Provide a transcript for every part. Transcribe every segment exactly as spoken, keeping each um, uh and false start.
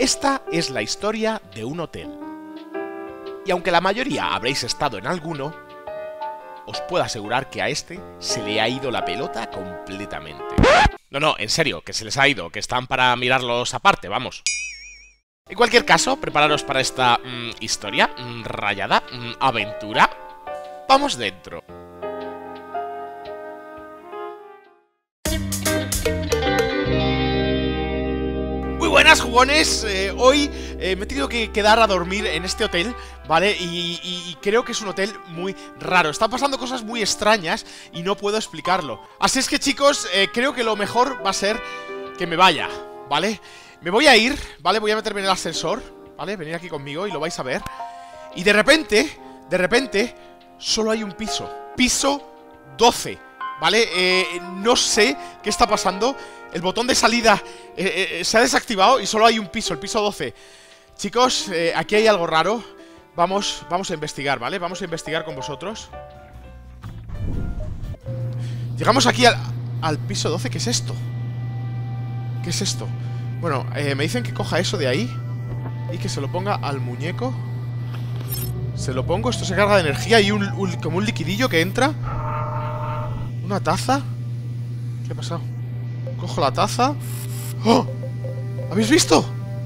Esta es la historia de un hotel. Y aunque la mayoría habréis estado en alguno, os puedo asegurar que a este se le ha ido la pelota completamente. No, no, en serio, que se les ha ido, que están para mirarlos aparte, vamos. En cualquier caso, prepararos para esta mmm, historia, mmm, rayada, mmm, aventura. Vamos dentro. Muy buenas, jugones. Eh, hoy eh, me he tenido que quedar a dormir en este hotel, ¿vale? Y, y, y creo que es un hotel muy raro. Están pasando cosas muy extrañas y no puedo explicarlo. Así es que, chicos, eh, creo que lo mejor va a ser que me vaya, ¿vale? Me voy a ir, ¿vale? Voy a meterme en el ascensor, ¿vale? Venid aquí conmigo y lo vais a ver. Y de repente, de repente, solo hay un piso. Piso doce, ¿vale? Eh, no sé qué está pasando. El botón de salida eh, eh, se ha desactivado y solo hay un piso, el piso doce. Chicos, eh, aquí hay algo raro. Vamos, vamos a investigar, ¿vale? Vamos a investigar con vosotros. Llegamos aquí al, al piso doce. ¿Qué es esto? ¿Qué es esto? Bueno, eh, me dicen que coja eso de ahí y que se lo ponga al muñeco. Se lo pongo, esto se carga de energía y un, un, como un liquidillo que entra. ¿Una taza? ¿Qué ha pasado? Cojo la taza. ¡Oh! ¿Habéis visto?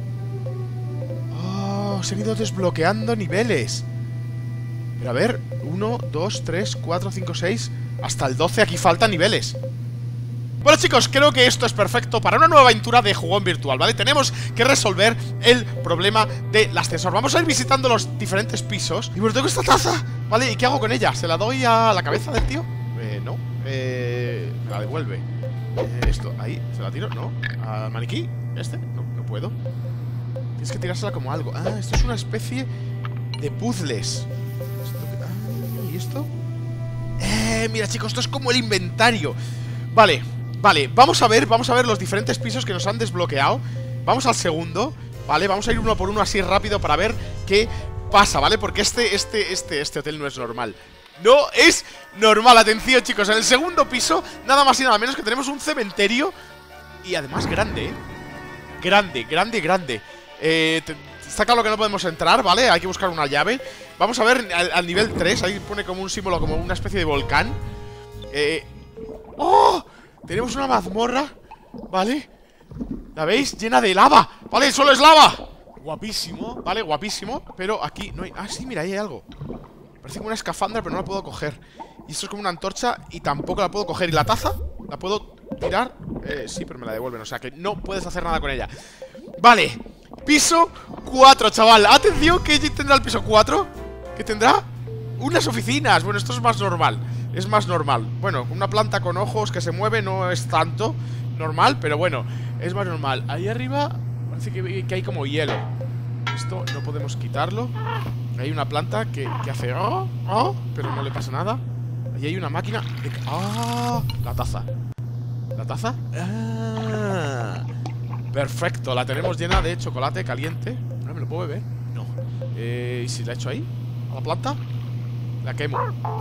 ¡Oh! Se han ido desbloqueando niveles. Pero a ver, uno, dos, tres, cuatro, cinco, seis. Hasta el doce, aquí faltan niveles. Bueno, chicos, creo que esto es perfecto para una nueva aventura de Jugón Virtual, ¿vale? Tenemos que resolver el problema del ascensor. Vamos a ir visitando los diferentes pisos. Y bueno, tengo esta taza, ¿vale? ¿Y qué hago con ella? ¿Se la doy a la cabeza del tío? Eh, no. Eh, me la devuelve. Eh, esto, ahí, ¿se la tiro? No. ¿Al maniquí? ¿Este? No, no puedo. Tienes que tirársela como algo. Ah, esto es una especie de puzzles. ¿Esto qué? Ah, ¿y esto? Eh, mira, chicos, esto es como el inventario. Vale, vale, vamos a ver, vamos a ver los diferentes pisos que nos han desbloqueado. Vamos al segundo, ¿vale? Vamos a ir uno por uno así rápido para ver qué pasa, ¿vale? Porque este, este, este, este hotel no es normal. No es normal, atención, chicos. En el segundo piso, nada más y nada menos que tenemos un cementerio. Y además grande, ¿eh? Grande, grande, grande eh, te, Está claro que no podemos entrar, ¿vale? Hay que buscar una llave. Vamos a ver al, al nivel tres. Ahí pone como un símbolo, como una especie de volcán. Eh... ¡Oh! Tenemos una mazmorra, ¿vale? ¿La veis? Llena de lava. ¿Vale? ¡Solo es lava! Guapísimo, ¿vale? Guapísimo. Pero aquí no hay... Ah, sí, mira, ahí hay algo. Parece como una escafandra, pero no la puedo coger. Y esto es como una antorcha y tampoco la puedo coger. ¿Y la taza? ¿La puedo tirar? Eh, sí, pero me la devuelven, o sea que no puedes hacer nada con ella. Vale, piso cuatro, chaval. Atención, que tendrá el piso cuatro. Que tendrá unas oficinas. Bueno, esto es más normal. Es más normal. Bueno, una planta con ojos que se mueve no es tanto normal, pero bueno, es más normal. Ahí arriba parece que, que hay como hielo. Esto no podemos quitarlo. Hay una planta que, que hace oh, oh, pero no le pasa nada. Ahí hay una máquina de... ¡Ah! La taza. ¿La taza? ¡Ah! Perfecto, la tenemos llena de chocolate caliente. ¿No me lo puedo beber? No. Eh, ¿Y si la echo ahí? ¿A la planta? La quemo.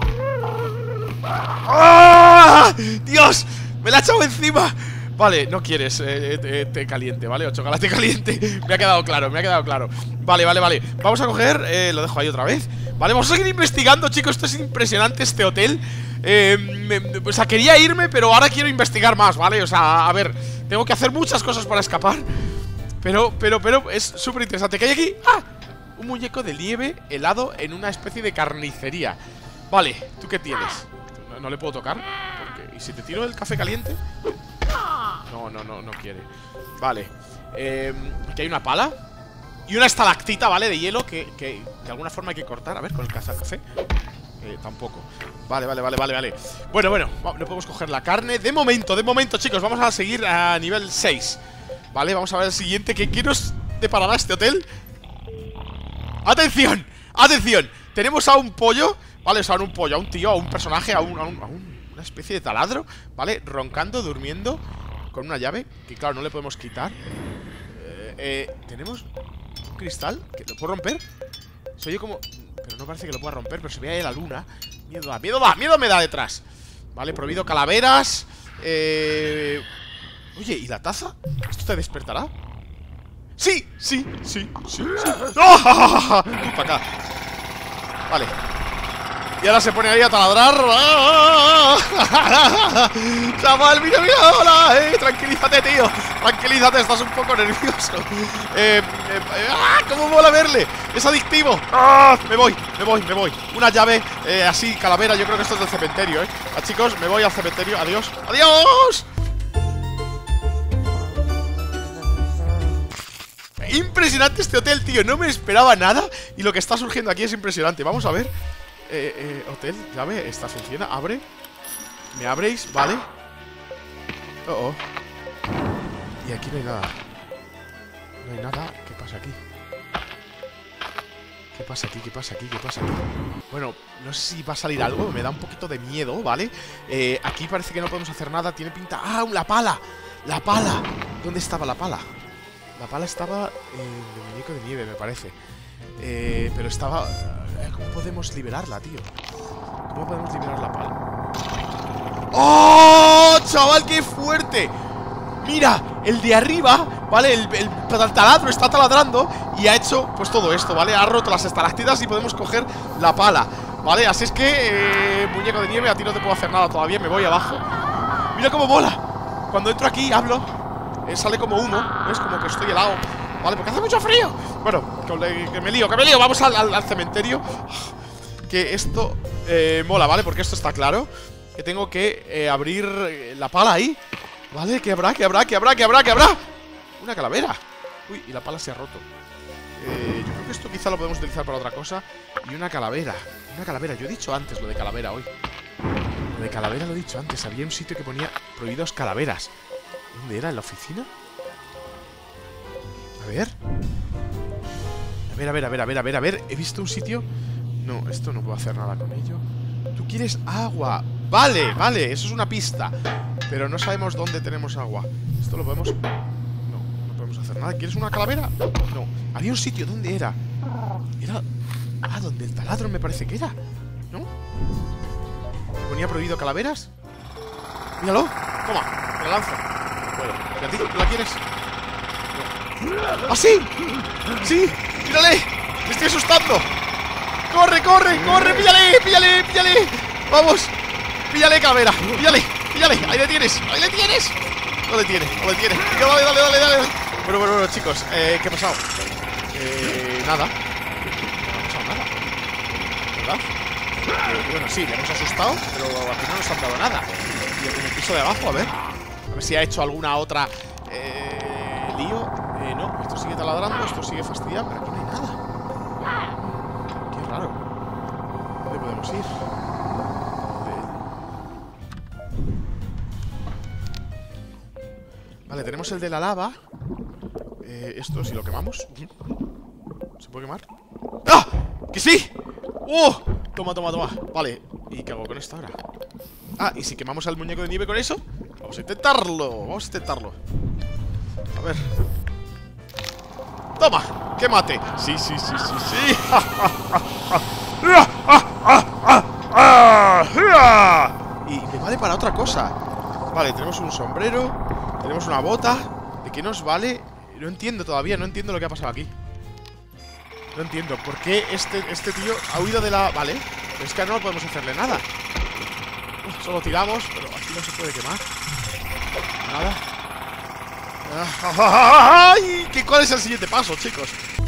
¡Ah! ¡Dios! ¡Me la he echado encima! Vale, no quieres eh, eh, té caliente, ¿vale? O chocolate caliente. Me ha quedado claro, me ha quedado claro. Vale, vale, vale. Vamos a coger, eh, lo dejo ahí otra vez. Vale, vamos a seguir investigando, chicos. Esto es impresionante, este hotel. eh, me, O sea, quería irme, pero ahora quiero investigar más, ¿vale? O sea, a ver, tengo que hacer muchas cosas para escapar. Pero, pero, pero, es súper interesante. ¿Qué hay aquí? ¡Ah! Un muñeco de nieve helado en una especie de carnicería. Vale, ¿tú qué tienes? No, no le puedo tocar porque... ¿Y si te tiro el café caliente? No, no, no, no quiere. Vale, eh, aquí hay una pala y una estalactita, ¿vale? De hielo que, que de alguna forma hay que cortar. A ver, con el café eh, tampoco. Vale, vale, vale, vale, vale. Bueno, bueno, no podemos coger la carne. De momento, de momento, chicos, vamos a seguir a nivel seis. Vale, vamos a ver el siguiente. ¿Qué, qué nos deparará este hotel? ¡Atención! ¡Atención! Tenemos a un pollo, ¿vale? O sea, a un pollo, a un tío, a un personaje, a un, a un, a un una especie de taladro, ¿vale? Roncando, durmiendo con una llave, que claro, no le podemos quitar. eh, eh, Tenemos un cristal que lo puedo romper. Se oye como... Pero no parece que lo pueda romper, pero se ve ahí la luna. Miedo da, miedo da, miedo me da detrás. Vale, prohibido calaveras. eh... Oye, ¿y la taza? ¿Esto te despertará? Sí, sí, sí, sí, sí. ¡Oh! Para acá. Vale. Y ahora se pone ahí a taladrar. Chaval, mira, mira, hola, eh, tranquilízate, tío. Tranquilízate, estás un poco nervioso. Eh, eh, eh, ¡ah! ¿Cómo mola verle? Es adictivo. ¡Ah! Me voy, me voy, me voy. Una llave, eh, así, calavera. Yo creo que esto es del cementerio, eh. Ah, chicos, me voy al cementerio. Adiós. ¡Adiós! Impresionante este hotel, tío. No me esperaba nada. Y lo que está surgiendo aquí es impresionante. Vamos a ver. Eh, eh, hotel, llave, esta funciona, abre. ¿Me abréis? Vale. Oh, oh. Y aquí no hay nada. No hay nada. ¿Qué pasa aquí? ¿Qué pasa aquí? ¿Qué pasa aquí? ¿Qué pasa aquí? Bueno, no sé si va a salir algo. Me da un poquito de miedo, ¿vale? Eh, aquí parece que no podemos hacer nada. Tiene pinta... ¡Ah! ¡La pala! ¡La pala! ¿Dónde estaba la pala? La pala estaba en el muñeco de nieve, me parece. Eh, pero estaba... ¿Cómo podemos liberarla, tío? ¿Cómo podemos liberar la pala? ¡Oh! ¡Chaval, qué fuerte! Mira, el de arriba, ¿vale? El, el taladro está taladrando y ha hecho, pues todo esto, ¿vale? Ha roto las estalactitas y podemos coger la pala, ¿vale? Así es que, eh, muñeco de nieve, a ti no te puedo hacer nada todavía, me voy abajo. Mira cómo mola. Cuando entro aquí, hablo, eh, sale como humo, ¿ves? Como que estoy helado. Vale, porque hace mucho frío. Bueno, que me lío, que me lío. Vamos al, al, al cementerio. Que esto eh, mola, ¿vale? Porque esto está claro. Que tengo que eh, abrir la pala ahí. ¿Vale? ¿Qué habrá? ¿Qué habrá? ¿Qué habrá? ¿Qué habrá? ¿Qué habrá? Una calavera. Uy, y la pala se ha roto. eh, Yo creo que esto quizá lo podemos utilizar para otra cosa. Y una calavera. Una calavera. Yo he dicho antes lo de calavera hoy. Lo de calavera lo he dicho antes. Había un sitio que ponía prohibidos calaveras. ¿Dónde era? ¿En la oficina? A ver. A ver, a ver, a ver, a ver, a ver, a ver. He visto un sitio. No, esto no puedo hacer nada con ello. Tú quieres agua. Vale, vale, eso es una pista. Pero no sabemos dónde tenemos agua. Esto lo podemos... No, no podemos hacer nada. ¿Quieres una calavera? No. Había un sitio, ¿dónde era? Era... Ah, donde el taladro me parece que era. ¿No? ¿Me ponía prohibido calaveras? Míralo. Toma, te la lanzo. Bueno, ¿y a ti la quieres? ¡Ah, sí! ¡Sí! ¡Mírale! ¡Me estoy asustando! ¡Corre, corre, corre! ¡Píllale, píllale, píllale! ¡Vamos! ¡Píllale, calavera! ¡Píllale, píllale! ¡Ahí le tienes! ¡Ahí le tienes! No le tiene, no le tiene. Dale, dale, dale, dale. Bueno, bueno, bueno, chicos. Eh, ¿qué ha pasado? Eh, nada. No ha pasado nada. ¿Verdad? Eh, bueno, sí, le hemos asustado, pero aquí no nos han dado nada. Y en el piso de abajo, a ver. A ver si ha hecho alguna otra... Eh, lío. Eh, no, esto sigue taladrando, esto sigue fastidiando, pero aquí no hay nada. Qué raro. ¿Dónde podemos ir? Vale, tenemos el de la lava. Eh, esto, si lo quemamos, ¿se puede quemar? ¡Ah! ¡Que sí! ¡Oh! Toma, toma, toma. Vale, ¿y qué hago con esto ahora? Ah, ¿y si quemamos al muñeco de nieve con eso? Vamos a intentarlo, vamos a intentarlo. A ver. ¡Toma! ¡Quémate! Sí, sí, sí, sí, sí. Y me vale para otra cosa. Vale, tenemos un sombrero. Tenemos una bota. ¿De qué nos vale? No entiendo todavía, no entiendo lo que ha pasado aquí. No entiendo por qué este, este tío ha huido de la... Vale, pero es que no podemos hacerle nada. Uf, solo tiramos, pero aquí no se puede quemar. Nada. ¡Ay! ¿Qué, ¿Cuál es el siguiente paso, chicos?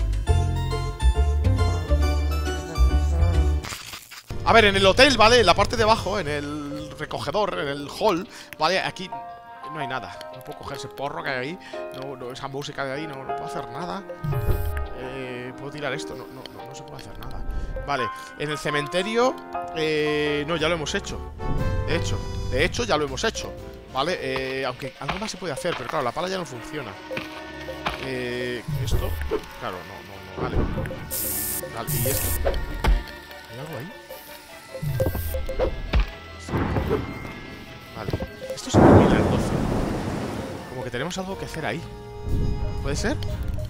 A ver, en el hotel, ¿vale? En la parte de abajo, en el recogedor, en el hall, ¿vale? Aquí no hay nada. No puedo coger ese porro que hay ahí. No, no, esa música de ahí, no, no puedo hacer nada. Eh, ¿Puedo tirar esto? No, no, no, no se puede hacer nada. Vale, en el cementerio eh, no, ya lo hemos hecho. De hecho, de hecho ya lo hemos hecho. Vale, eh, aunque algo más se puede hacer, pero claro, la pala ya no funciona. Eh, esto, claro, no, no, no, vale. Vale, ¿y esto? ¿Hay algo ahí? Vale, esto se puede mirar doce. Como que tenemos algo que hacer ahí. ¿Puede ser?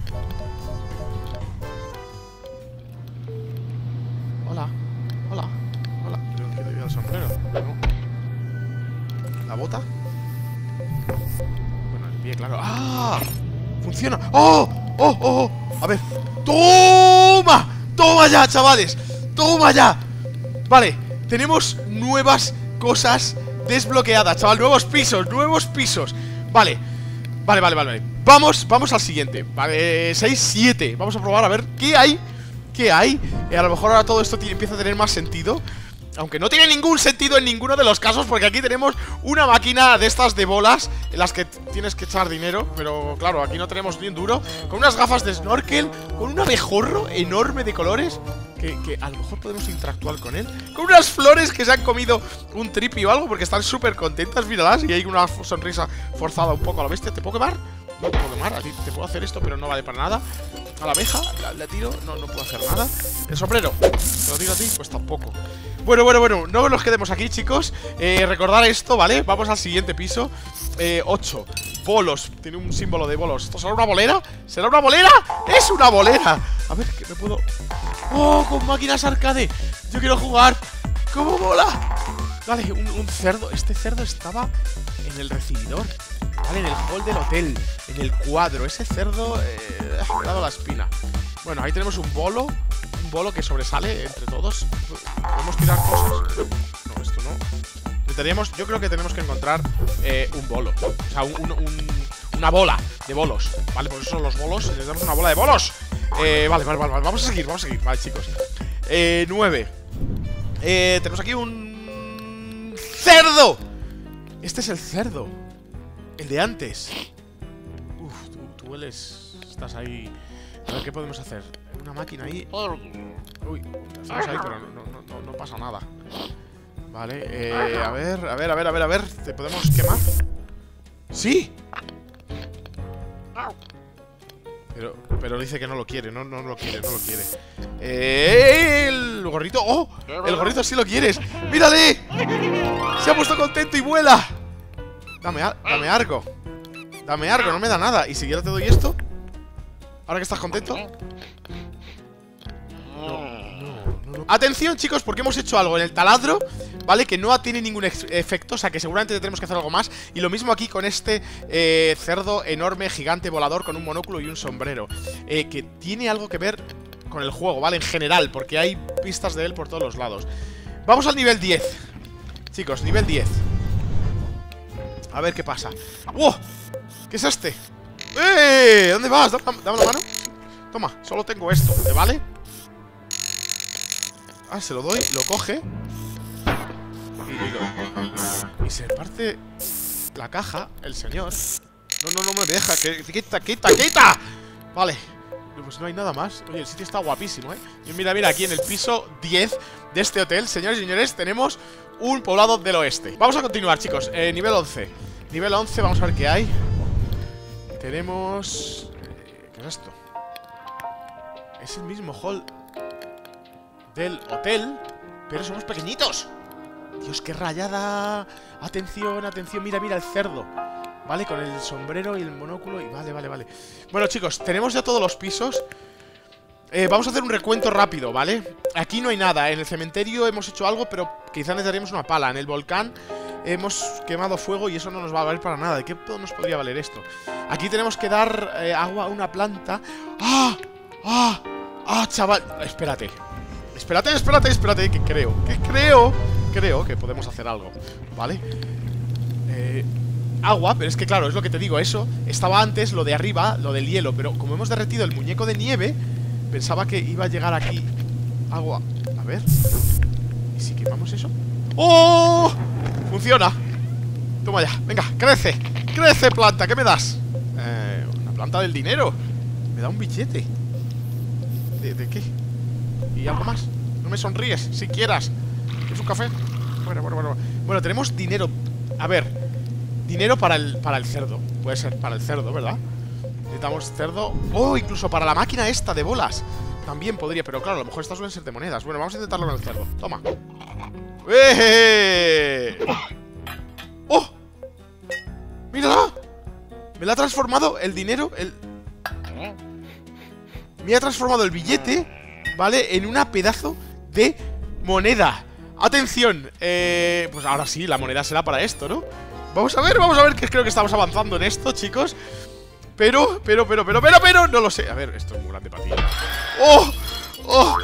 Hola, hola, hola. Creo que le doy al sombrero. No. ¿La bota? Bueno, el pie, claro. ¡Ah! ¡Funciona! ¡Oh! ¡Oh, oh, oh! A ver. ¡Toma! ¡Toma ya, chavales! ¡Toma ya! Vale, tenemos nuevas cosas desbloqueadas, chaval. Nuevos pisos, nuevos pisos. Vale, vale, vale, vale. Vamos, vamos al siguiente. Vale, seis, siete. Vamos a probar a ver qué hay. ¿Qué hay? Eh, a lo mejor ahora todo esto empieza a tener más sentido. Aunque no tiene ningún sentido en ninguno de los casos, porque aquí tenemos una máquina de estas de bolas en las que tienes que echar dinero. Pero claro, aquí no tenemos ni un duro. Con unas gafas de snorkel, con un abejorro enorme de colores, que, que a lo mejor podemos interactuar con él. Con unas flores que se han comido un tripi o algo, porque están súper contentas, míralas. Y hay una sonrisa forzada un poco a la bestia. ¿Te puedo quemar? No te puedo quemar, a ti te puedo hacer esto, pero no vale para nada. A la abeja, la, la tiro, no, no puedo hacer nada. El sombrero, te lo tiro a ti, pues tampoco. Bueno, bueno, bueno, no nos quedemos aquí, chicos. eh, Recordar esto, ¿vale? Vamos al siguiente piso. eh, ocho, bolos, tiene un símbolo de bolos. ¿Esto será una bolera? ¿Será una bolera? ¡Es una bolera! A ver, que me puedo... ¡Oh, con máquinas arcade! Yo quiero jugar. ¡Cómo mola! Vale, un, un cerdo. Este cerdo estaba en el recibidor, vale, en el hall del hotel, en el cuadro. Ese cerdo eh, me ha dado la espina. Bueno, ahí tenemos un bolo. Un bolo que sobresale entre todos. Podemos tirar cosas. No, esto no. Necesitaríamos, yo creo que tenemos que encontrar eh, un bolo. O sea, un, un, un, una bola de bolos. Vale, por eso son los bolos. Necesitamos una bola de bolos. eh, vale, vale, vale, vale. Vamos a seguir, vamos a seguir. Vale, chicos. eh, nueve. eh, Tenemos aquí un... ¡cerdo! Este es el cerdo. El de antes. Uf, tú, tú hueles. Estás ahí. A ver, ¿qué podemos hacer? Una máquina ahí. Uy, estamos ahí, pero no, no, no, no pasa nada. Vale, eh, a ver, a ver, a ver, a ver, a ver. ¿Te podemos quemar? ¡Sí! Pero, pero dice que no lo quiere, no, no lo quiere, no lo quiere. Eh, el gorrito. ¡Oh! El gorrito sí lo quieres. ¡Mírale! Se ha puesto contento y vuela. Dame, dame arco. Dame arco, no me da nada. ¿Y si yo te doy esto? ¿Ahora que estás contento? No, no, no, no. Atención, chicos, porque hemos hecho algo en el taladro, ¿vale? Que no tiene ningún efecto, o sea que seguramente tenemos que hacer algo más. Y lo mismo aquí con este eh, cerdo enorme, gigante, volador, con un monóculo y un sombrero, eh, que tiene algo que ver con el juego, ¿vale? En general, porque hay pistas de él por todos los lados. Vamos al nivel diez. Chicos, nivel diez. A ver qué pasa. ¡Wow! ¿Qué es este? ¡Eh! ¿Dónde vas? Dame, dame la mano. Toma, solo tengo esto, ¿te vale? Ah, se lo doy, lo coge y, y, lo, y se parte la caja, el señor. No, no, no me deja, que, quita, quita, quita. Vale, pues no hay nada más. Oye, el sitio está guapísimo, ¿eh? Y mira, mira, aquí en el piso diez de este hotel, señores y señores, tenemos un poblado del oeste. Vamos a continuar, chicos, eh, nivel once. Nivel once, vamos a ver qué hay. Tenemos... ¿Qué es esto? Es el mismo hall del hotel, pero somos pequeñitos. Dios, qué rayada. Atención, atención, mira, mira el cerdo. Vale, con el sombrero y el monóculo y vale, vale, vale. Bueno, chicos, tenemos ya todos los pisos. eh, Vamos a hacer un recuento rápido, ¿vale? Aquí no hay nada, en el cementerio hemos hecho algo, pero quizá necesitaríamos una pala. En el volcán hemos quemado fuego y eso no nos va a valer para nada. ¿De qué nos podría valer esto? Aquí tenemos que dar eh, agua a una planta. ¡Ah! ¡Ah! ¡Ah, chaval! Espérate. Espérate, espérate, espérate, que creo, que creo, creo que podemos hacer algo, ¿vale? Eh, agua, pero es que claro, es lo que te digo, eso estaba antes, lo de arriba, lo del hielo, pero como hemos derretido el muñeco de nieve, pensaba que iba a llegar aquí agua. A ver. ¿Y si quemamos eso? ¡Oh! Funciona. Toma ya, venga, crece. Crece, planta, ¿qué me das? Eh, una planta del dinero. Me da un billete. ¿De, de qué? ¿Y algo más? No me sonríes, si quieras. ¿Es un café? Bueno, bueno, bueno. Bueno, tenemos dinero. A ver, dinero para el, para el cerdo. Puede ser para el cerdo, ¿verdad? Necesitamos cerdo. Oh, incluso para la máquina esta de bolas. También podría, pero claro, a lo mejor estas suelen ser de monedas. Bueno, vamos a intentarlo con el cerdo. Toma. ¡Eh! ¡Oh! ¡Mírala! Me la ha transformado el dinero, el... Me ha transformado el billete, ¿vale? En una pedazo de moneda. Atención, eh, pues ahora sí, la moneda será para esto, ¿no? Vamos a ver, vamos a ver, que creo que estamos avanzando en esto, chicos. Pero, pero, pero, pero, pero, pero, no lo sé. A ver, esto es muy grande para ti. ¡Oh! ¡Oh!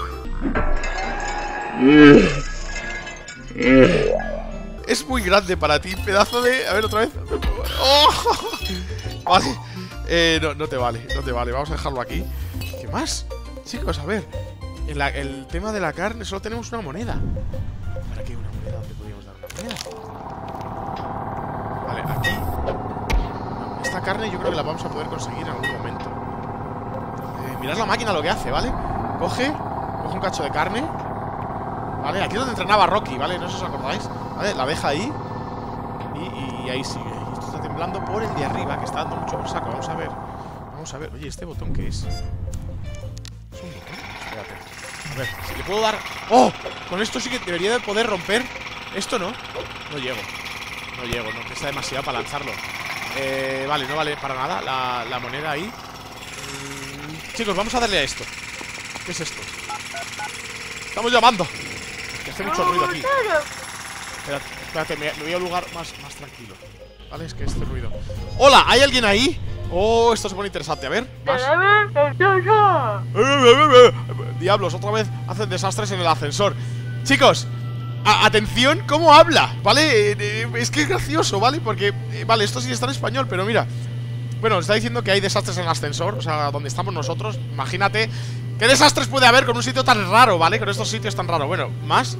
Es muy grande para ti, pedazo de... A ver, otra vez. ¡Oh! Vale. Eh, no, no te vale, no te vale. Vamos a dejarlo aquí. ¿Qué más? Chicos, a ver. En la, el tema de la carne solo tenemos una moneda. ¿Para qué una moneda? ¿Dónde podríamos dar una moneda? Vale, aquí. Esta carne yo creo que la vamos a poder conseguir en algún momento. Eh, mirad la máquina lo que hace, ¿vale? Coge, coge un cacho de carne. Vale, aquí es donde entrenaba Rocky, ¿vale? No sé si os acordáis. Vale, la deja ahí. Y, y ahí sigue. Y esto está temblando por el de arriba, que está dando mucho por saco. Vamos a ver. Vamos a ver. Oye, ¿este botón qué es? ¿Es un botón? Espérate. A ver, si le puedo dar... ¡Oh! Con esto sí que debería de poder romper. Esto no. No llego. No llego, no, que está demasiado para lanzarlo. Eh, vale, no vale para nada la, la moneda ahí. Mm, chicos, vamos a darle a esto. ¿Qué es esto? Estamos llamando. Que hace mucho ruido aquí. Espérate, espérate, me, me voy a un lugar más, más tranquilo. Vale, es que este ruido. ¡Hola! ¿Hay alguien ahí? Oh, esto se pone interesante. A ver, más. Diablos, otra vez hacen desastres en el ascensor. Chicos, a atención, ¿cómo habla? ¿Vale? Eh, eh, es que es gracioso, ¿vale? Porque, eh, vale, esto sí está en español, pero mira. Bueno, está diciendo que hay desastres en el ascensor. O sea, donde estamos nosotros. Imagínate qué desastres puede haber con un sitio tan raro, ¿vale? Con estos sitios tan raros. Bueno, más.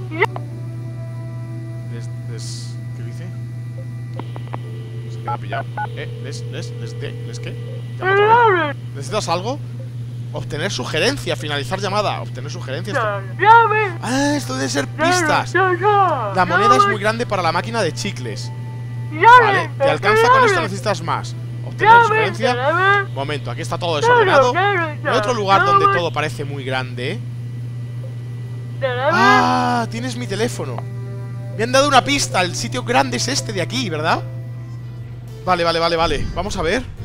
Les, les, ¿Qué dice? Se queda pillado. Eh, les, les, les, de, les, ¿qué? Llama otra vez. ¿Necesitas algo? Obtener sugerencia, finalizar llamada. Obtener sugerencias. Ah, esto debe ser pistas. La moneda es muy grande para la máquina de chicles. Vale, te alcanza con esto, necesitas más. Obtener sugerencia. Momento, aquí está todo desordenado. Hay otro lugar donde todo parece muy grande. Ah, tienes mi teléfono. Me han dado una pista, el sitio grande es este de aquí, ¿verdad? Vale, vale, vale, vale. Vamos a ver.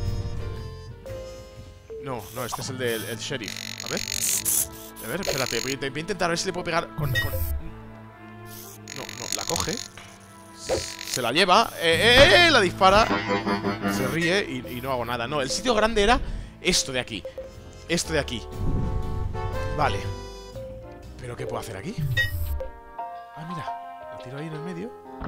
No, no, este es el del el sheriff. A ver. A ver, espérate, voy a, voy a intentar a ver si le puedo pegar con, con... No, no, la coge. Se la lleva, eh, eh, eh, la dispara. Se ríe y, y no hago nada. No, el sitio grande era esto de aquí. Esto de aquí. Vale. ¿Pero qué puedo hacer aquí? Ah, mira, la tiro ahí en el medio.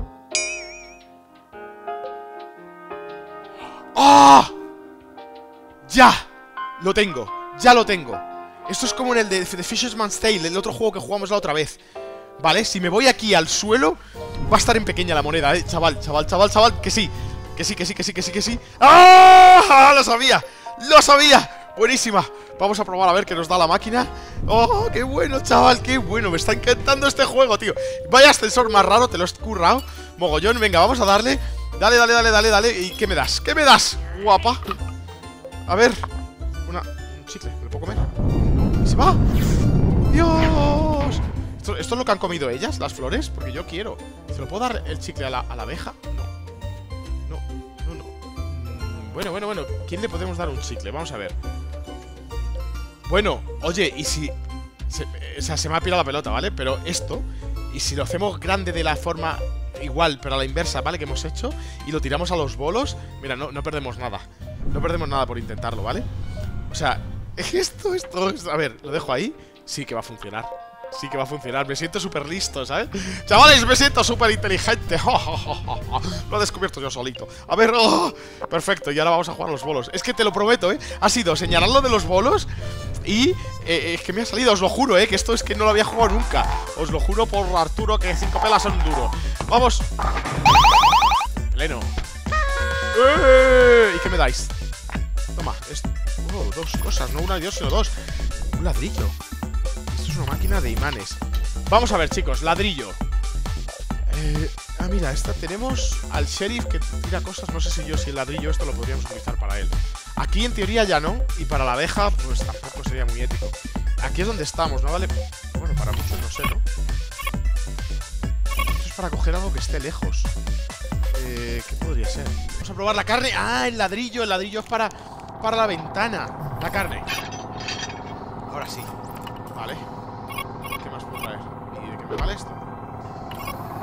¡Ah! ¡Ya! Lo tengo, ya lo tengo. Esto es como en el de The Fisherman's Tale, el otro juego que jugamos la otra vez. Vale, si me voy aquí al suelo, va a estar en pequeña la moneda, eh, chaval, chaval, chaval, chaval, que sí. Que sí, que sí, que sí, que sí, que sí. ¡Ah! ¡Lo sabía! ¡Lo sabía! Buenísima. Vamos a probar a ver qué nos da la máquina. ¡Oh, qué bueno, chaval! ¡Qué bueno! Me está encantando este juego, tío. Vaya ascensor más raro, te lo has currado. Mogollón, venga, vamos a darle. Dale, dale, dale, dale, dale. ¿Y qué me das? ¿Qué me das? Guapa. A ver. Una... Un chicle, ¿me lo puedo comer? No. ¿Se va? ¡Dios! ¿Esto, ¿Esto es lo que han comido ellas, las flores? Porque yo quiero. ¿Se lo puedo dar el chicle a la, a la abeja? No. No, no, no. Bueno, bueno, bueno. ¿Quién le podemos dar un chicle? Vamos a ver. Bueno, oye, y si... Se, o sea, se me ha pirado la pelota, ¿vale? Pero esto... Y si lo hacemos grande de la forma igual, pero a la inversa, ¿vale? Que hemos hecho. Y lo tiramos a los bolos. Mira, no, no perdemos nada. No perdemos nada por intentarlo, ¿vale? O sea, esto, esto, esto... A ver, lo dejo ahí. Sí que va a funcionar. Sí que va a funcionar, me siento súper listo, ¿sabes? Chavales, me siento súper inteligente. Lo he descubierto yo solito. A ver, oh, perfecto, y ahora vamos a jugar a los bolos. Es que te lo prometo, ¿eh? Ha sido señalar lo de los bolos. Y eh, es que me ha salido, os lo juro, ¿eh? Que esto es que no lo había jugado nunca. Os lo juro por Arturo, que cinco pelas son duro. Vamos. Pleno. ¡Eh! ¿Y qué me dais? Toma, esto. Oh, dos cosas, no una y dos, sino dos. Un ladrillo. Esto es una máquina de imanes. Vamos a ver, chicos, ladrillo. eh, Ah, mira, esta tenemos al sheriff que tira cosas. No sé si yo, si el ladrillo esto lo podríamos utilizar para él. Aquí en teoría ya no. Y para la abeja, pues tampoco sería muy ético. Aquí es donde estamos, ¿no? Vale. Bueno, para muchos no sé, ¿no? Esto es para coger algo que esté lejos. eh, ¿Qué podría ser? Vamos a probar la carne. Ah, el ladrillo, el ladrillo es para, para la ventana. La carne. Ahora sí. Vale. ¿Qué más puedo traer? ¿Y de qué me vale esto?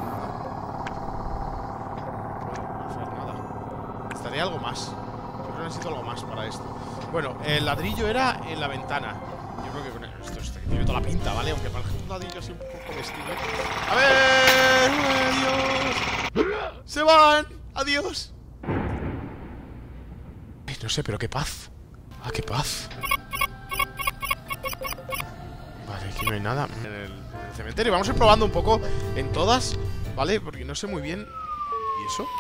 No puedo hacer nada. Necesitaré algo más. Yo creo que necesito algo más para esto. Bueno, el ladrillo era en la ventana. Yo creo que con esto, esto tiene toda la pinta, ¿vale? Aunque parece un ladrillo así un poco comestible. ¡A ver! ¡Adiós! ¡Se van! ¡Adiós! Ay, no sé, pero qué paz. ¡Ah, qué paz! Vale, aquí no hay nada. En el, en el cementerio. Vamos a ir probando un poco en todas, ¿vale? Porque no sé muy bien. ¿Y eso?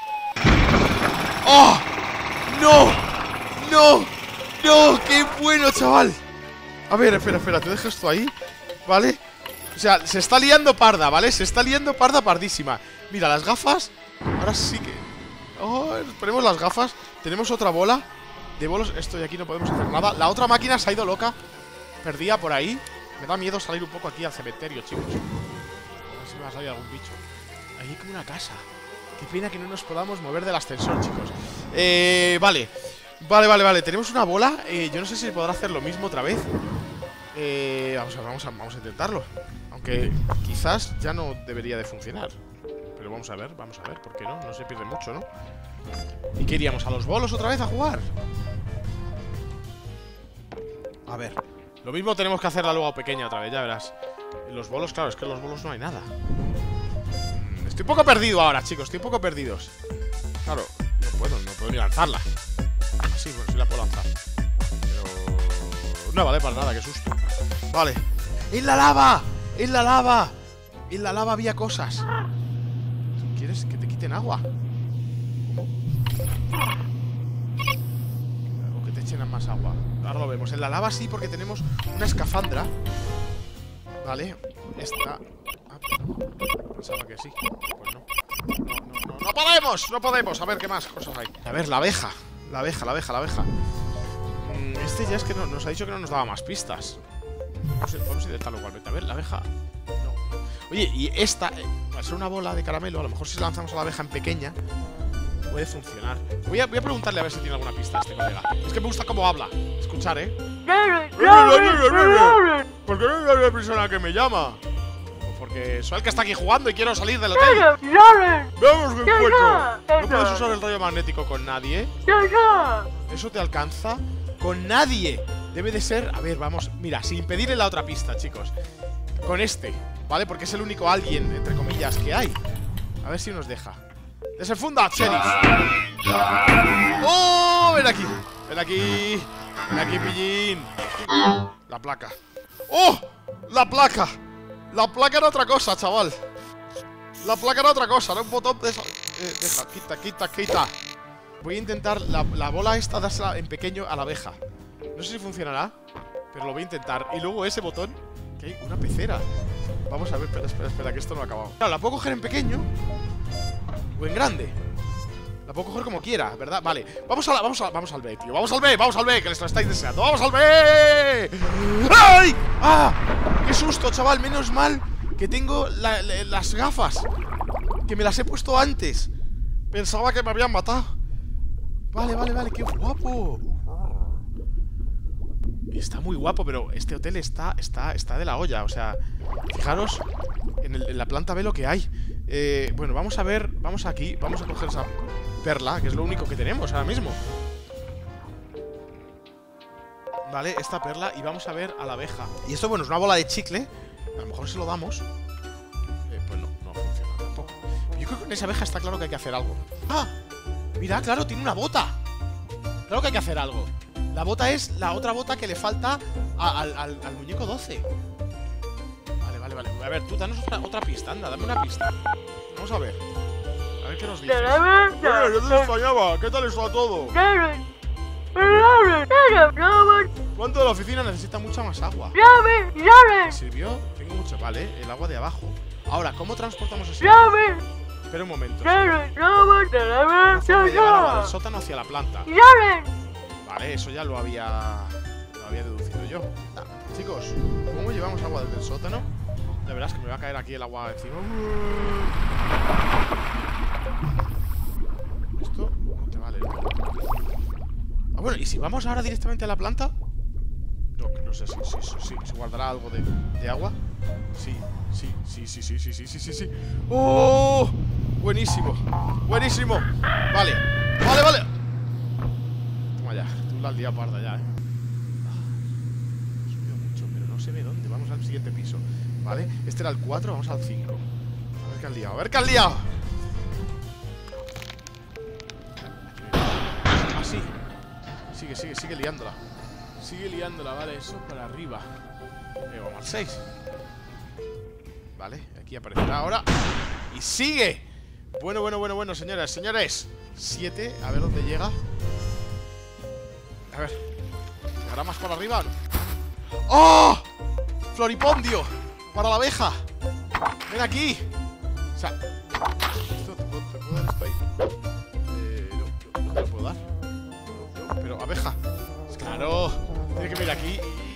¡Oh! ¡No! ¡No! ¡No! ¡Qué bueno, chaval! A ver, espera, espera, te dejo esto ahí, ¿vale? O sea, se está liando parda, ¿vale? Se está liando parda pardísima. Mira, las gafas. Ahora sí que... Oh, ponemos las gafas. Tenemos otra bola de bolos. Esto de aquí no podemos hacer nada. La otra máquina se ha ido loca. Perdida por ahí. Me da miedo salir un poco aquí al cementerio, chicos. A ver si me va a salir algún bicho. Ahí hay como una casa. Qué pena que no nos podamos mover del ascensor, chicos. Eh, vale. Vale, vale, vale. Tenemos una bola. Eh, yo no sé si podrá hacer lo mismo otra vez. Eh, vamos a, vamos a, vamos a intentarlo. Aunque quizás ya no debería de funcionar. Pero vamos a ver, vamos a ver. ¿Por qué no? No se pierde mucho, ¿no? ¿Y qué iríamos? ¿A los bolos otra vez a jugar? A ver. Lo mismo tenemos que hacerla luego pequeña otra vez, ya verás. En los bolos, claro, es que en los bolos no hay nada. Estoy un poco perdido ahora, chicos. Estoy un poco perdidos. Claro, no puedo, no puedo ni lanzarla. Sí, bueno, sí la puedo lanzar. Pero... no vale para nada, qué susto. Vale. ¡En la lava! ¡En la lava! En la lava había cosas. ¿Quieres que te quiten agua? ¿Cómo? O que te echen más agua. Ahora lo vemos. En la lava sí, porque tenemos una escafandra. Vale. Esta... ah, pensaba que sí. Pues no. No, no, no, no podemos, no podemos. A ver, ¿qué más cosas hay? A ver, la abeja. La abeja, la abeja, la abeja. Este ya es que no, nos ha dicho que no nos daba más pistas. No sé, podemos intentarlo igualmente. A ver, la abeja. No. Oye, y esta, eh, va a ser una bola de caramelo. A lo mejor si lanzamos a la abeja en pequeña puede funcionar. Voy a, voy a preguntarle a ver si tiene alguna pista este colega. Es que me gusta cómo habla. Escuchar, ¿eh? ¿Por qué no hay una persona que me llama? Porque soy el que está aquí jugando y quiero salir del hotel. ¡Veamos qué encuentro! No puedes usar el rayo magnético con nadie. ¿Eso te alcanza? Con nadie. Debe de ser... A ver, vamos... Mira, sin pedirle la otra pista, chicos. Con este, ¿vale? Porque es el único alguien, entre comillas, que hay. A ver si nos deja. ¡Desenfunda, sheriff! ¡Oh! Ven aquí. Ven aquí. Ven aquí, pillín. La placa. ¡Oh! La placa. La placa era otra cosa, chaval. La placa era otra cosa, era un botón de esa... Eh, deja, quita, quita, quita. Voy a intentar la, la bola esta dársela en pequeño a la abeja. No sé si funcionará, pero lo voy a intentar. Y luego ese botón, que hay una pecera. Vamos a ver, espera, espera, espera, que esto no ha acabado. Claro, la puedo coger en pequeño o en grande. La puedo coger como quiera, ¿verdad? Vale, vamos a la, vamos a, vamos al B, tío. Vamos al B, vamos al B, que les lo estáis deseando. ¡Vamos al B! ¡Ay! ¡Ah! ¡Qué susto, chaval! Menos mal que tengo la, la, las gafas, que me las he puesto antes. Pensaba que me habían matado. Vale, vale, vale, qué guapo. Está muy guapo, pero este hotel está, está, está de la olla. O sea, fijaros en, el, en la planta B lo que hay. eh, Bueno, vamos a ver, vamos aquí. Vamos a coger esa perla, que es lo único que tenemos ahora mismo. Vale, esta perla. Y vamos a ver a la abeja. Y esto, bueno, es una bola de chicle. A lo mejor se lo damos. eh, Pues no, no funciona tampoco. Yo creo que con esa abeja está claro que hay que hacer algo. ¡Ah! Mira, claro, tiene una bota. Claro que hay que hacer algo. La bota es la otra bota que le falta a, al, al, al muñeco doce. Vale, vale, vale. A ver, tú danos otra, otra pista, anda, dame una pista. Vamos a ver. A ver qué nos dices. Oye, yo te extrañaba. ¿Qué tal está todo? ¿Cuánto de la oficina necesita mucha más agua? ¿Me sirvió? Tengo mucha. Vale, el agua de abajo. Ahora, ¿cómo transportamos ese agua? Espera un momento. Del sótano hacia la planta. Vale, eso ya lo había Lo había deducido yo. Nah, chicos, ¿cómo llevamos agua desde el sótano? Ya verás que me va a caer aquí el agua encima. Esto no te vale, ¿no? Ah, bueno, ¿y si vamos ahora directamente a la planta? No, no sé si si, si, si, si guardará algo de, de agua. Sí, sí, sí, sí, sí, sí, sí, sí, sí, sí. ¡Oh! Buenísimo, buenísimo. Vale, vale, vale. la al día parda ya, eh. Ha subido mucho, pero no se ve dónde. Vamos al siguiente piso, ¿vale? Este era el cuatro, vamos al cinco. A ver qué han liado, a ver qué han liado. Ah, sí. Sigue, sigue, sigue liándola. Sigue liándola, vale, eso para arriba. Eh, vamos al seis. Vale, aquí aparecerá ahora. ¡Y sigue! Bueno, bueno, bueno, bueno, señoras, señores. siete, a ver dónde llega. A ver. ¿Llegará más para arriba? ¡Oh! ¡Floripondio! ¡Para la abeja! ¡Ven aquí! O sea, ¿esto te puedo, te puedo dar esto ahí? Eh, no, no, no te lo puedo dar. No, no, pero abeja. Claro, tiene que venir aquí.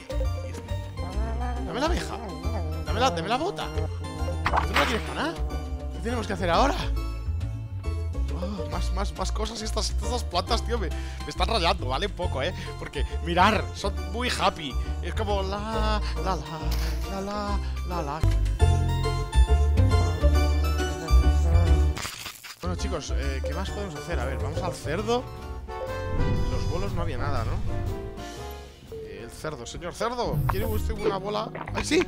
Dame la abeja. Dame la, dame la bota. ¿Tú no la quieres para nada? ¿Qué tenemos que hacer ahora? Oh, más, más, más cosas. Estas, estas plantas, tío, me, me están rayando, ¿vale? Un poco, ¿eh? Porque, mirar, son muy happy. Es como la, la, la, la, la, la, la. Bueno, chicos, eh, ¿qué más podemos hacer? A ver, vamos al cerdo. Los bolos no había nada, ¿no? Eh, el cerdo, señor cerdo, ¿quiere usted una bola? ¡Ay, sí!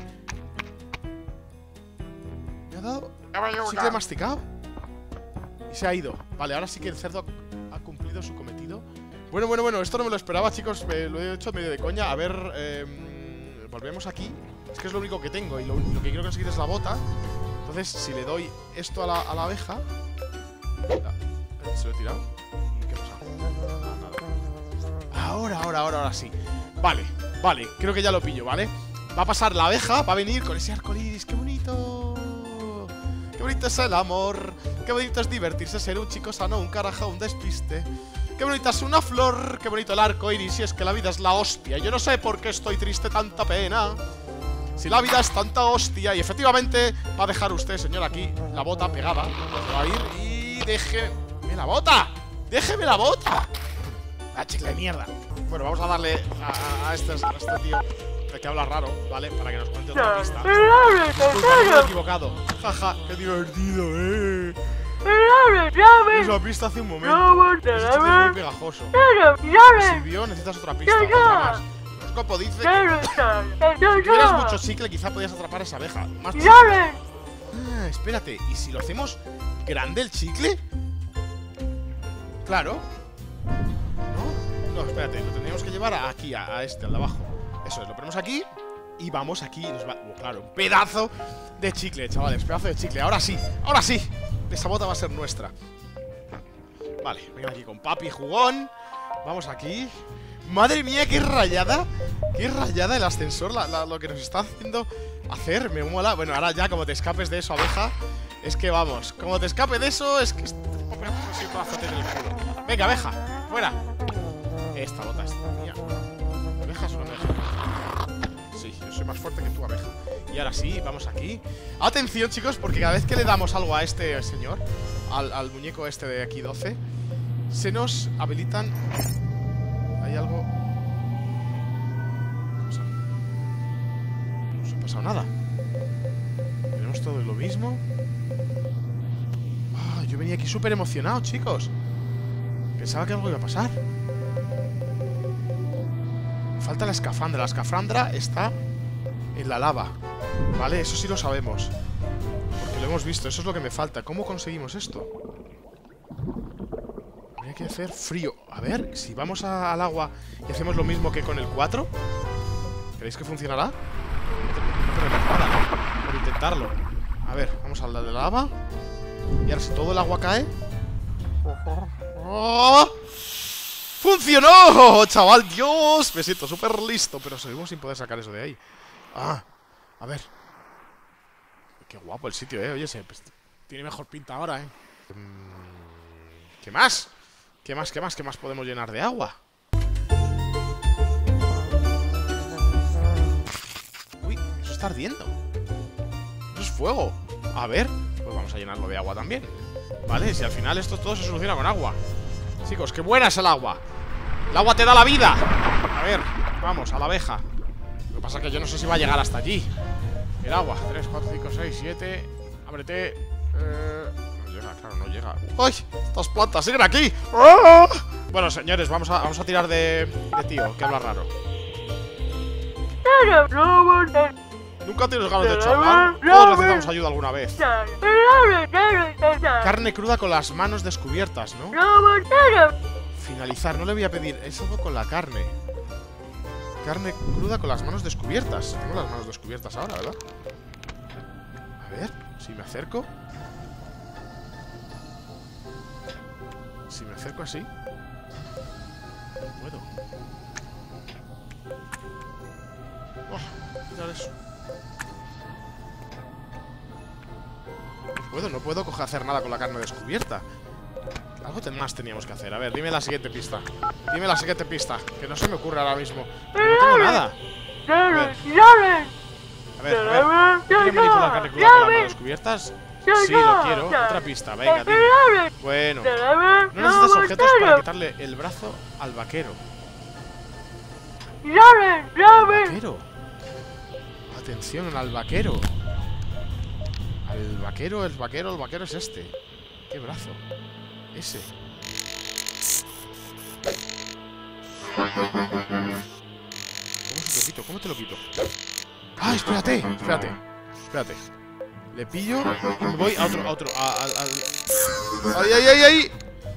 ¿Me ha dado? ¿Chicle masticado? Y se ha ido. Vale, ahora sí que el cerdo ha cumplido su cometido. Bueno, bueno, bueno, esto no me lo esperaba, chicos. Me lo he hecho medio de coña. A ver, eh, volvemos aquí. Es que es lo único que tengo y lo, lo que quiero conseguir es la bota. Entonces, si le doy esto a la, a la abeja... ¿Se lo he tirado? ¿Y qué pasa? Ahora, ahora, ahora, ahora sí. Vale, vale, creo que ya lo pillo, ¿vale? Va a pasar la abeja, va a venir con ese arcoiris. ¡Qué bonito! ¡Qué bonito es el amor! ¡Qué bonito es divertirse, ser un chico sano, un carajo, un despiste! ¡Qué bonita es una flor! ¡Qué bonito el arcoiris! Y es que la vida es la hostia. Yo no sé por qué estoy triste, tanta pena. Si la vida es tanta hostia. Y efectivamente va a dejar usted, señor, aquí la bota pegada. Se va a ir y déjeme la bota. ¡Déjeme la bota! ¡Ah, chicle de mierda! Bueno, vamos a darle a, a, este, a este tío que habla raro, ¿vale? Para que nos cuente otra pista. Disculpa, me he equivocado. Jaja, qué divertido, eh. Esa pista hace un momento. Ese chicle es muy pegajoso. Si vio, necesitas otra pista, otra más. El horóscopo dice que si tuvieras mucho chicle, quizá podías atrapar a esa abeja. Más chicle. Ah, espérate, ¿y si lo hacemos grande el chicle? Claro. ¿No? No, espérate, lo tendríamos que llevar a aquí, a, a este, al de abajo. Eso es, lo ponemos aquí y vamos aquí y nos va... Oh, claro, un pedazo de chicle, chavales, pedazo de chicle. Ahora sí, ahora sí. Esa bota va a ser nuestra. Vale, venga aquí con papi jugón. Vamos aquí. Madre mía, qué rayada. Qué rayada el ascensor, la, la, lo que nos está haciendo hacer. Me mola. Bueno, ahora ya como te escapes de eso, abeja. Es que vamos, como te escape de eso, es que... Venga, abeja, fuera. Esta bota es mía. Abeja es una abeja. Sí, yo soy más fuerte que tú, abeja. Y ahora sí, vamos aquí. Atención, chicos, porque cada vez que le damos algo a este señor, al, al muñeco este de aquí doce, se nos habilitan... Hay algo... No se ha pasado nada. Tenemos todo lo mismo. Ah, yo venía aquí súper emocionado, chicos. Pensaba que algo iba a pasar. Falta la escafandra. La escafandra está en la lava, ¿vale? Eso sí lo sabemos, porque lo hemos visto. Eso es lo que me falta. ¿Cómo conseguimos esto? Habría que hacer frío. A ver, si vamos a, al agua y hacemos lo mismo que con el cuatro, ¿creéis que funcionará? No tenemos nada, ¿no? Por intentarlo. A ver, vamos a la de la lava. Y ahora si todo el agua cae... ¡Oh! ¡Funcionó! ¡Chaval! ¡Dios! Me siento súper listo. Pero seguimos sin poder sacar eso de ahí. Ah, a ver. Qué guapo el sitio, eh. Oye, se, pues, tiene mejor pinta ahora, eh. ¿Qué más? ¿Qué más? ¿Qué más? ¿Qué más podemos llenar de agua? Uy, eso está ardiendo. Eso es fuego. A ver, pues vamos a llenarlo de agua también. Vale, si al final esto todo se soluciona con agua. Chicos, qué buena es el agua. El agua te da la vida. A ver, vamos, a la abeja. Lo que pasa es que yo no sé si va a llegar hasta allí. El agua, tres, cuatro, cinco, seis, siete. Ábrete. eh, No llega, claro, no llega. ¡Ay! Estas plantas siguen aquí. ¡Ah! Bueno, señores, vamos a, vamos a tirar de, de tío, que habla raro. Nunca tienes ganas de charlar. Todos necesitamos ayuda alguna vez. Carne cruda con las manos descubiertas, ¿no? Finalizar, no le voy a pedir. Es algo con la carne. Carne cruda con las manos descubiertas. Tengo las manos descubiertas ahora, ¿verdad? A ver, si me acerco. Si me acerco así. No puedo. Oh, mirad eso. No puedo, no puedo coger, hacer nada con la carne descubierta. Algo más teníamos que hacer. A ver, dime la siguiente pista. Dime la siguiente pista. Que no se me ocurre ahora mismo. Pero no tengo nada. A ver. A ver, a ver. ¿Quiere manipular la carne cruda con las manos descubiertas? Sí, lo quiero. Otra pista. Venga, dime. Bueno. No necesitas objetos para quitarle el brazo al vaquero. ¿Al vaquero? Atención, al vaquero. Al vaquero, el vaquero, el vaquero es este. ¿Qué brazo? Ese. ¿Cómo se te lo quito? ¿Cómo te lo quito? ¡Ah, espérate! Espérate. Espérate. Le pillo y me voy a otro, a otro, a, a, al... ¡Ay, ay, ay, ay!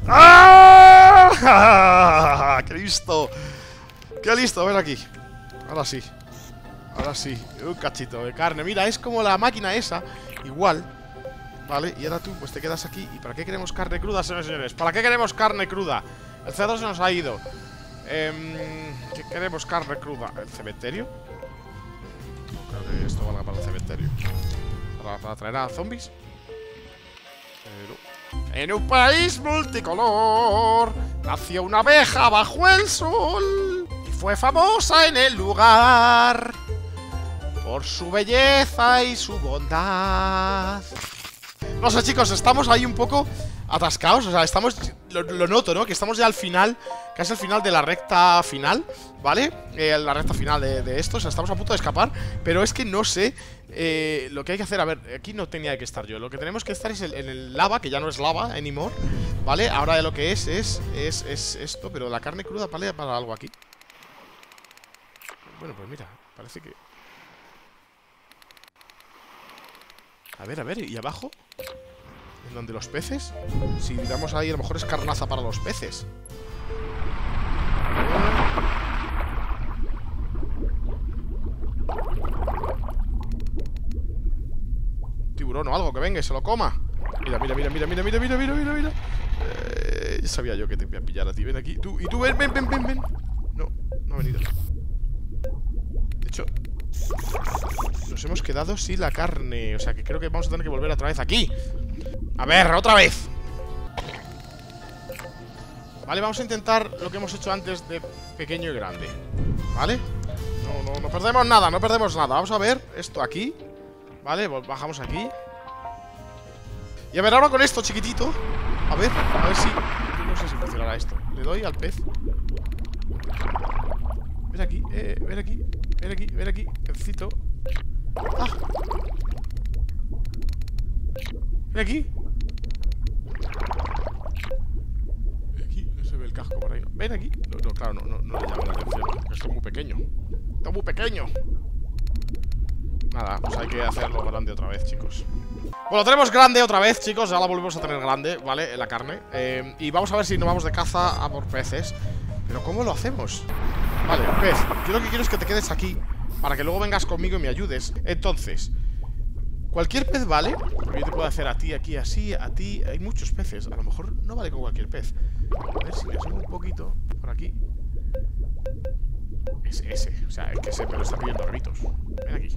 ¡Ah! ¡Qué listo! ¡Qué listo! Ven aquí. Ahora sí. Ahora sí. Un cachito de carne. Mira, es como la máquina esa. Igual. Vale, y ahora tú pues te quedas aquí. ¿Y para qué queremos carne cruda, señores y señores? ¿Para qué queremos carne cruda? El cerdo se nos ha ido. eh, ¿Qué queremos carne cruda? ¿El cementerio? No creo que esto valga para el cementerio. ¿Para, para traer a zombies? Pero... En un país multicolor nació una abeja bajo el sol y fue famosa en el lugar por su belleza y su bondad. No sé, chicos, estamos ahí un poco atascados. O sea, estamos... Lo, lo noto, ¿no? Que estamos ya al final, casi al final de la recta final, ¿vale? Eh, la recta final de, de esto. O sea, estamos a punto de escapar. Pero es que no sé eh, lo que hay que hacer. A ver, aquí no tenía que estar yo. Lo que tenemos que estar es en el, el lava, que ya no es lava anymore, ¿vale? Ahora lo que es, es, es, es esto. Pero la carne cruda vale para algo aquí. Bueno, pues mira, parece que... A ver, a ver, ¿y abajo? ¿En donde los peces? Si damos ahí, a lo mejor es carnaza para los peces. Tiburón o algo, que venga y se lo coma. Mira, mira, mira, mira, mira, mira, mira, mira, mira, mira. Eh, ya sabía yo que te voy a pillar a ti. Ven aquí, tú, y tú, ven, ven, ven, ven, ven. No, no ha venido. De hecho... Nos hemos quedado sin la carne. O sea que creo que vamos a tener que volver otra vez aquí. A ver, otra vez. Vale, vamos a intentar lo que hemos hecho antes de pequeño y grande. ¿Vale? No, no, no perdemos nada, no perdemos nada. Vamos a ver esto aquí. Vale, bajamos aquí. Y a ver, ahora con esto chiquitito. A ver, a ver si... No sé si funcionará esto. Le doy al pez. Ven aquí, eh, ven aquí. Ven aquí, ven aquí, pececito. ¡Ah! Ven aquí. Ven aquí, no se ve el casco por ahí. Ven aquí. No, no, claro, no, no, no le llama la atención. Esto es muy pequeño. Está muy pequeño. Nada, pues hay que hacerlo grande otra vez, chicos. Bueno, tenemos grande otra vez, chicos. Ahora volvemos a tener grande, ¿vale? La carne. Eh, y vamos a ver si nos vamos de caza a por peces. Pero ¿cómo lo hacemos? Vale, pez, yo lo que quiero es que te quedes aquí para que luego vengas conmigo y me ayudes. Entonces, cualquier pez vale. Porque yo te puedo hacer a ti aquí así, a ti. Hay muchos peces, a lo mejor no vale con cualquier pez. A ver si me asomo un poquito por aquí. Es ese, o sea, es que ese me lo está pidiendo gritos. Ven aquí.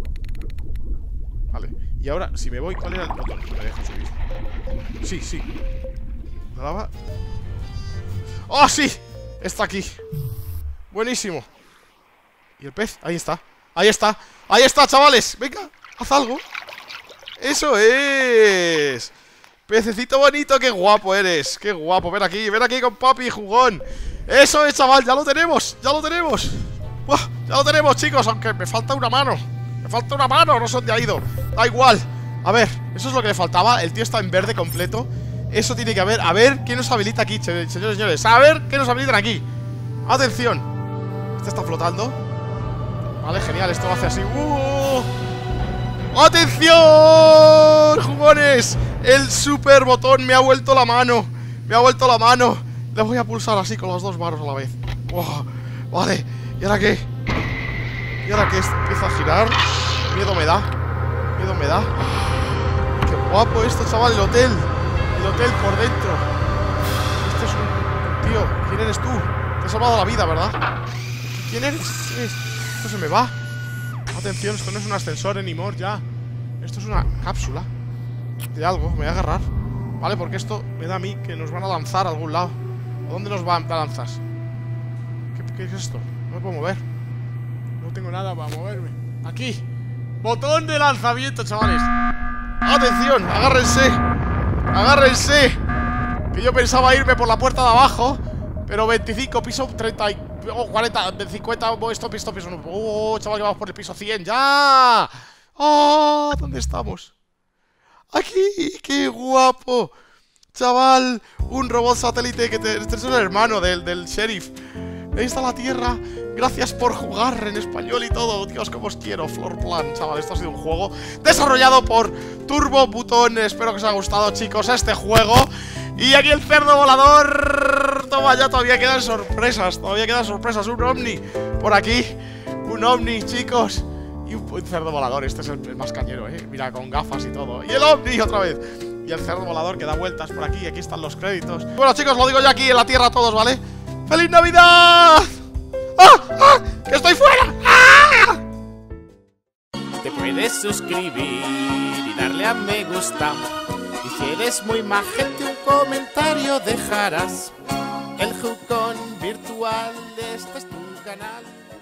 Vale, y ahora, si me voy, ¿cuál era el botón? No me deja subir. Sí, sí. ¿La daba? ¡Oh, sí! Está aquí. Buenísimo. ¿Y el pez? Ahí está. Ahí está. Ahí está, chavales. Venga, haz algo. Eso es. Pececito bonito, qué guapo eres. Qué guapo. Ven aquí, ven aquí con papi, jugón. Eso es, chaval, ya lo tenemos. Ya lo tenemos. ¡Buah! Ya lo tenemos, chicos. Aunque me falta una mano. Me falta una mano, no sé dónde ha ido. Da igual. A ver, eso es lo que le faltaba. El tío está en verde completo. Eso tiene que haber. A ver qué nos habilita aquí, señores y señores. A ver qué nos habilitan aquí. Atención. Este está flotando. Vale, genial, esto lo hace así. ¡Uh! ¡Atención! ¡Jugones! El super botón me ha vuelto la mano. Me ha vuelto la mano. Le voy a pulsar así con los dos manos a la vez. ¡Oh! Vale, ¿y ahora qué? ¿Y ahora qué? Empieza a girar. Miedo me da. Miedo me da. Qué guapo esto, chaval, el hotel. El hotel por dentro. Este es un... Tío, ¿quién eres tú? Te has salvado la vida, ¿verdad? ¿Quién eres? ¿Quién eres? Esto se me va. Atención, esto no es un ascensor anymore ya. Esto es una cápsula de algo, me voy a agarrar. Vale, porque esto me da a mí que nos van a lanzar a algún lado. ¿A dónde nos van a lanzar? ¿Qué, ¿Qué es esto? No me puedo mover. No tengo nada para moverme. Aquí. Botón de lanzamiento, chavales. Atención, agárrense. Agárrense. Que yo pensaba irme por la puerta de abajo, pero veinticinco, piso treinta y... Oh, cuarenta, cincuenta, oh, stop, stop, stop. Oh, chaval, que vamos por el piso cien, ¡ya! ¡Oh! ¿Dónde estamos? ¡Aquí! ¡Qué guapo! Chaval, un robot satélite que te, este es el hermano del, del sheriff. Ahí está la Tierra. Gracias por jugar en español y todo. Dios, cómo os quiero, Floorplan. Chaval, esto ha sido un juego desarrollado por Turbo Button. Espero que os haya gustado, chicos, este juego. Y aquí el cerdo volador. Toma ya, todavía quedan sorpresas. Todavía quedan sorpresas. Un ovni por aquí. Un ovni, chicos. Y un, un cerdo volador. Este es el, el más cañero, eh. Mira, con gafas y todo. Y el ovni otra vez. Y el cerdo volador que da vueltas por aquí. Aquí están los créditos. Bueno, chicos, lo digo ya aquí en la Tierra a todos, ¿vale? ¡Feliz Navidad! ¡Ah! ¡Ah! ¡Que estoy fuera! ¡Ah! Te puedes suscribir y darle a me gusta. Y si eres muy majete, un comentario dejarás. El Jucón virtual, este es tu canal.